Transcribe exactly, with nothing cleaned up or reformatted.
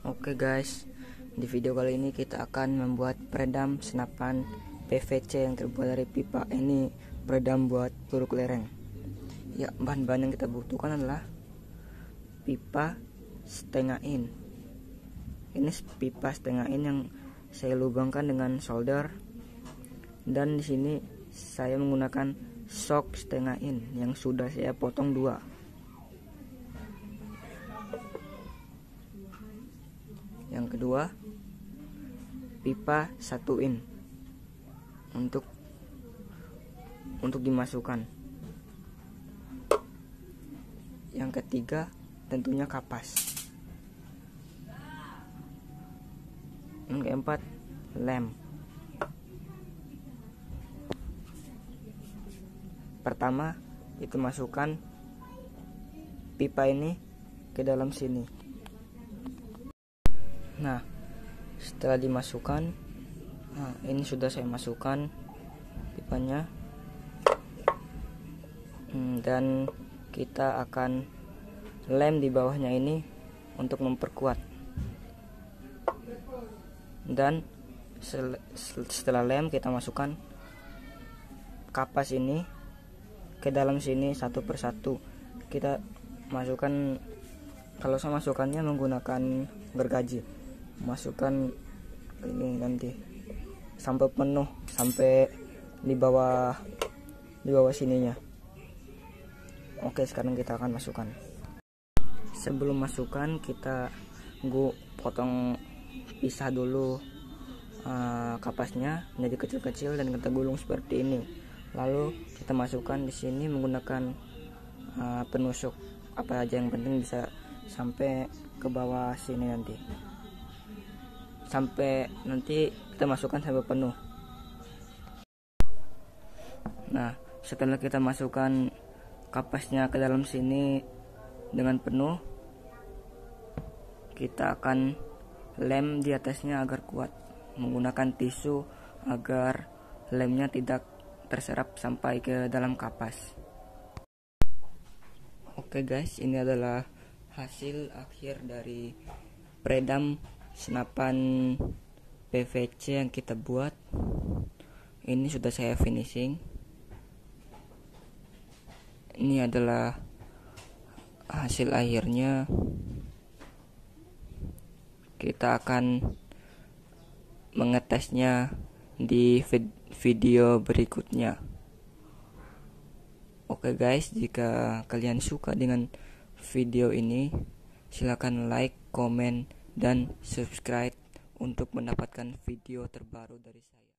Oke guys, di video kali ini kita akan membuat peredam senapan P V C yang terbuat dari pipa. Ini peredam buat peluru kelereng. Ya, bahan-bahan yang kita butuhkan adalah pipa setengah in. Ini pipa setengah in yang saya lubangkan dengan solder. Dan di sini saya menggunakan shock setengah in yang sudah saya potong dua. Yang kedua, pipa satu in untuk untuk dimasukkan. Yang ketiga, tentunya kapas. Yang keempat, lem. Pertama, kita masukkan pipa ini ke dalam sini. Nah, setelah dimasukkan, nah ini sudah saya masukkan pipanya, hmm, dan kita akan lem di bawahnya ini untuk memperkuat. Dan setelah lem, kita masukkan kapas ini ke dalam sini satu persatu. Kita masukkan, kalau saya masukkannya menggunakan gergaji, masukkan ini nanti sampai penuh, sampai di bawah di bawah sininya. Oke, sekarang kita akan masukkan. Sebelum masukkan, kita gua potong, pisah dulu uh, kapasnya menjadi kecil-kecil dan kita gulung seperti ini. Lalu kita masukkan di sini menggunakan uh, penusuk apa aja, yang penting bisa sampai ke bawah sini nanti. Sampai nanti kita masukkan sampai penuh. Nah, setelah kita masukkan kapasnya ke dalam sini dengan penuh, kita akan lem di atasnya agar kuat menggunakan tisu agar lemnya tidak terserap sampai ke dalam kapas. Oke guys, ini adalah hasil akhir dari peredam senapan P V C yang kita buat. Ini sudah saya finishing. Ini adalah hasil akhirnya. Kita akan mengetesnya di video berikutnya. Oke guys, jika kalian suka dengan video ini, silakan like, komen, dan subscribe untuk mendapatkan video terbaru dari saya.